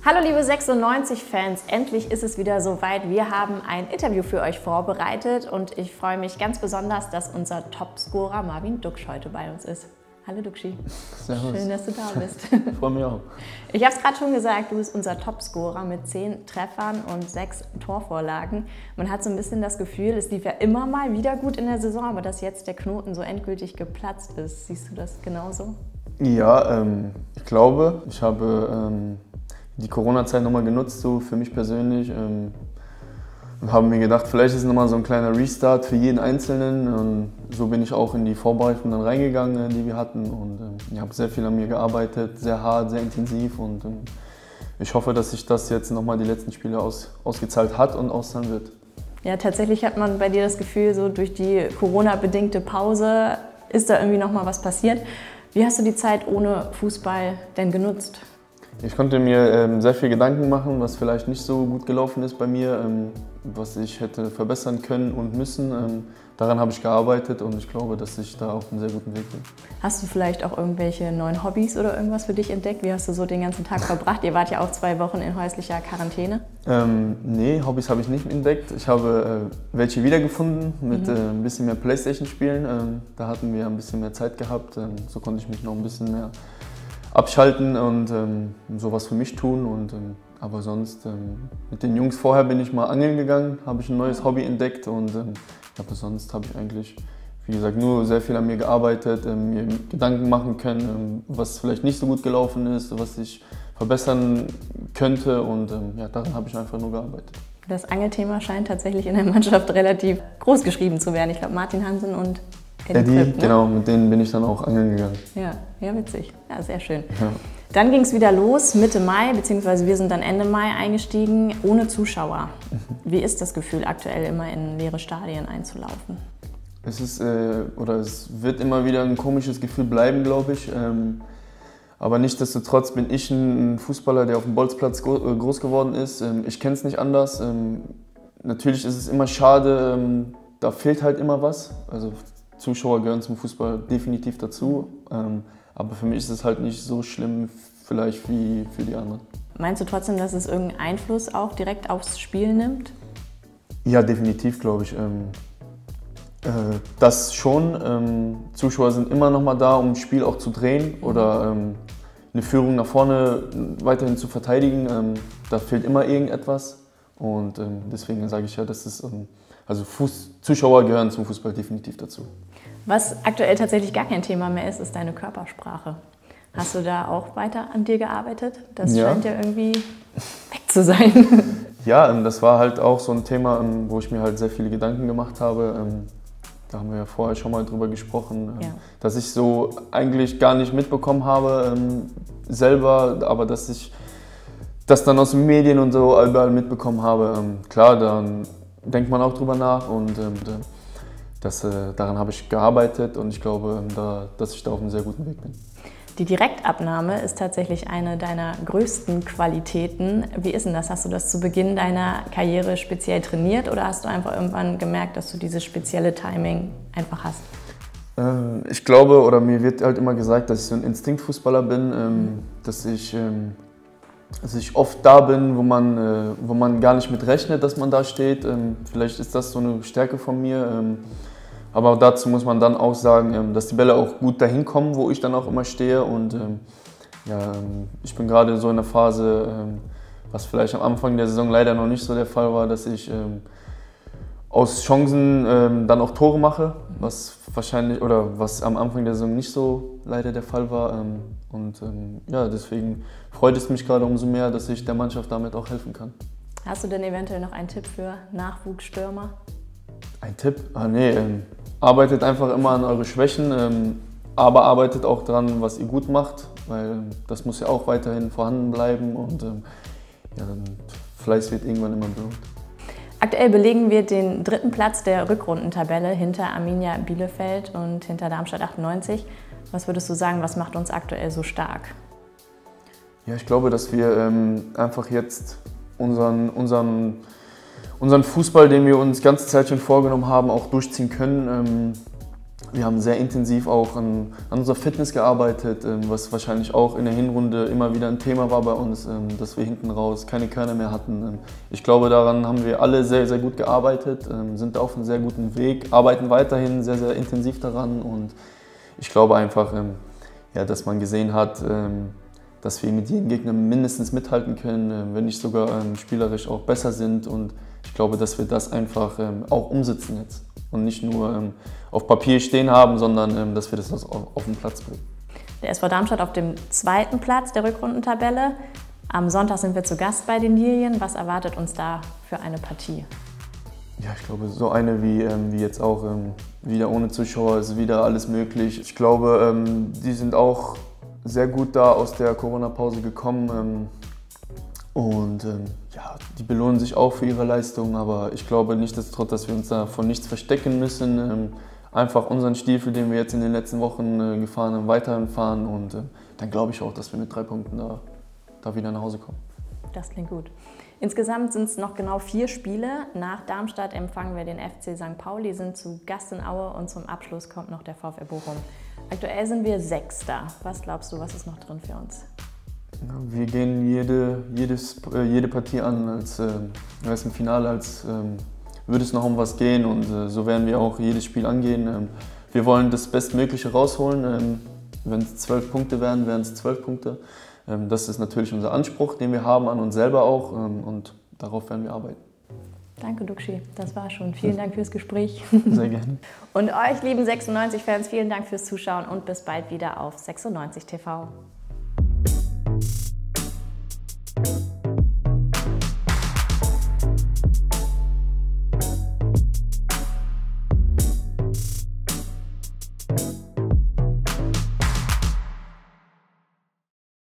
Hallo liebe 96-Fans, endlich ist es wieder soweit. Wir haben ein Interview für euch vorbereitet und ich freue mich ganz besonders, dass unser Topscorer Marvin Duksch heute bei uns ist. Hallo Dukschi. Servus. Schön, dass du da bist. Freue mich auch. Ich habe es gerade schon gesagt, du bist unser Topscorer mit 10 Treffern und 6 Torvorlagen. Man hat so ein bisschen das Gefühl, es lief ja immer mal wieder gut in der Saison, aber dass jetzt der Knoten so endgültig geplatzt ist. Siehst du das genauso? Ja, ich glaube, ich habe die Corona-Zeit nochmal genutzt, so für mich persönlich. Und habe mir gedacht, vielleicht ist es nochmal so ein kleiner Restart für jeden Einzelnen. Und so bin ich auch in die Vorbereitung dann reingegangen, die wir hatten. Und ich habe sehr viel an mir gearbeitet, sehr hart, sehr intensiv. Und ich hoffe, dass sich das jetzt nochmal die letzten Spiele ausgezahlt hat und auszahlen wird. Ja, tatsächlich hat man bei dir das Gefühl, so durch die Corona-bedingte Pause ist da irgendwie nochmal was passiert. Wie hast du die Zeit ohne Fußball denn genutzt? Ich konnte mir sehr viel Gedanken machen, was vielleicht nicht so gut gelaufen ist bei mir, was ich hätte verbessern können und müssen. Daran habe ich gearbeitet und ich glaube, dass ich da auf einem sehr guten Weg bin. Hast du vielleicht auch irgendwelche neuen Hobbys oder irgendwas für dich entdeckt? Wie hast du so den ganzen Tag verbracht? Ihr wart ja auch 2 Wochen in häuslicher Quarantäne. Nee, Hobbys habe ich nicht entdeckt. Ich habe welche wiedergefunden mit ein bisschen mehr Playstation spielen. Da hatten wir ein bisschen mehr Zeit gehabt. So konnte ich mich noch ein bisschen mehr abschalten und sowas für mich tun. Aber sonst, mit den Jungs vorher bin ich mal angeln gegangen, habe ich ein neues Hobby entdeckt und aber sonst habe ich eigentlich, wie gesagt, nur sehr viel an mir gearbeitet, mir Gedanken machen können, was vielleicht nicht so gut gelaufen ist, was ich verbessern könnte und ja, daran habe ich einfach nur gearbeitet. Das Angelthema scheint tatsächlich in der Mannschaft relativ groß geschrieben zu werden. Ich glaube, Martin Hansen und Eddie, Tripp, ne? Genau, mit denen bin ich dann auch angeln gegangen. Ja, witzig. Ja, sehr schön. Ja. Dann ging es wieder los, Mitte Mai, beziehungsweise wir sind dann Ende Mai eingestiegen, ohne Zuschauer. Wie ist das Gefühl, aktuell immer in leere Stadien einzulaufen? Es ist, es wird immer wieder ein komisches Gefühl bleiben, glaube ich. Aber nichtsdestotrotz bin ich ein Fußballer, der auf dem Bolzplatz groß geworden ist. Ich kenne es nicht anders. Natürlich ist es immer schade, da fehlt halt immer was. Also Zuschauer gehören zum Fußball definitiv dazu. Aber für mich ist es halt nicht so schlimm vielleicht wie für die anderen. Meinst du trotzdem, dass es irgendeinen Einfluss auch direkt aufs Spiel nimmt? Ja, definitiv, glaube ich. Das schon. Zuschauer sind immer noch mal da, um das Spiel auch zu drehen oder eine Führung nach vorne weiterhin zu verteidigen. Da fehlt immer irgendetwas und deswegen sage ich ja, dass es Zuschauer gehören zum Fußball definitiv dazu. Was aktuell tatsächlich gar kein Thema mehr ist, ist deine Körpersprache. Hast du da auch weiter an dir gearbeitet? Das scheint ja irgendwie weg zu sein. Ja, das war halt auch so ein Thema, wo ich mir halt sehr viele Gedanken gemacht habe. Da haben wir ja vorher schon mal drüber gesprochen, dass ich so eigentlich gar nicht mitbekommen habe selber, aber dass ich das dann aus den Medien und so überall mitbekommen habe. Klar, dann denkt man auch drüber nach und daran habe ich gearbeitet und ich glaube, dass ich da auf einem sehr guten Weg bin. Die Direktabnahme ist tatsächlich eine deiner größten Qualitäten. Wie ist denn das? Hast du das zu Beginn deiner Karriere speziell trainiert oder hast du einfach irgendwann gemerkt, dass du dieses spezielle Timing einfach hast? Ich glaube, oder mir wird halt immer gesagt, dass ich so ein Instinktfußballer bin, dass ich oft da bin, wo man gar nicht mit rechnet, dass man da steht. Vielleicht ist das so eine Stärke von mir. Aber dazu muss man dann auch sagen, dass die Bälle auch gut dahin kommen, wo ich dann auch immer stehe. Und ich bin gerade so in der Phase, was vielleicht am Anfang der Saison leider noch nicht so der Fall war, dass ich aus Chancen dann auch Tore mache, was am Anfang der Saison nicht so leider der Fall war. Deswegen freut es mich gerade umso mehr, dass ich der Mannschaft damit auch helfen kann. Hast du denn eventuell noch einen Tipp für Nachwuchsstürmer? Ein Tipp? Arbeitet einfach immer an eure Schwächen, aber arbeitet auch dran, was ihr gut macht, weil das muss ja auch weiterhin vorhanden bleiben und Fleiß wird irgendwann immer belohnt. Aktuell belegen wir den 3. Platz der Rückrundentabelle hinter Arminia Bielefeld und hinter Darmstadt 98. Was würdest du sagen, was macht uns aktuell so stark? Ja, ich glaube, dass wir einfach jetzt unseren Fußball, den wir uns die ganze Zeit schon vorgenommen haben, auch durchziehen können. Wir haben sehr intensiv auch an unserer Fitness gearbeitet, was wahrscheinlich auch in der Hinrunde immer wieder ein Thema war bei uns, dass wir hinten raus keine Körner mehr hatten. Ich glaube, daran haben wir alle sehr, sehr gut gearbeitet, sind auf einem sehr guten Weg, arbeiten weiterhin sehr, sehr intensiv daran und ich glaube einfach, ja, dass man gesehen hat, dass wir mit jedem Gegner mindestens mithalten können, wenn nicht sogar spielerisch auch besser sind und ich glaube, dass wir das einfach auch umsetzen jetzt. Und nicht nur auf Papier stehen haben, sondern dass wir das auf den Platz bringen. Der SV Darmstadt auf dem 2. Platz der Rückrundentabelle. Am Sonntag sind wir zu Gast bei den Lilien. Was erwartet uns da für eine Partie? Ja, ich glaube, so eine wie jetzt auch, wieder ohne Zuschauer ist wieder alles möglich. Ich glaube, die sind auch sehr gut da aus der Corona-Pause gekommen. Und ja, die belohnen sich auch für ihre Leistung, aber ich glaube nichtsdestotrotz, dass wir uns da von nichts verstecken müssen. Einfach unseren Stiefel, den wir jetzt in den letzten Wochen gefahren haben, weiterhin fahren und dann glaube ich auch, dass wir mit 3 Punkten da wieder nach Hause kommen. Das klingt gut. Insgesamt sind es noch genau 4 Spiele. Nach Darmstadt empfangen wir den FC St. Pauli, sind zu Gast in Aue und zum Abschluss kommt noch der VfL Bochum. Aktuell sind wir 6. Was glaubst du, was ist noch drin für uns? Wir gehen jede Partie an als im Finale, als würde es noch um was gehen und so werden wir auch jedes Spiel angehen. Wir wollen das Bestmögliche rausholen. Wenn es 12 Punkte werden, wären es 12 Punkte. Das ist natürlich unser Anspruch, den wir haben an uns selber auch und darauf werden wir arbeiten. Danke, Duxi. Das war schon. Vielen Dank fürs Gespräch. Sehr gerne. Und euch, lieben 96-Fans, vielen Dank fürs Zuschauen und bis bald wieder auf 96 TV.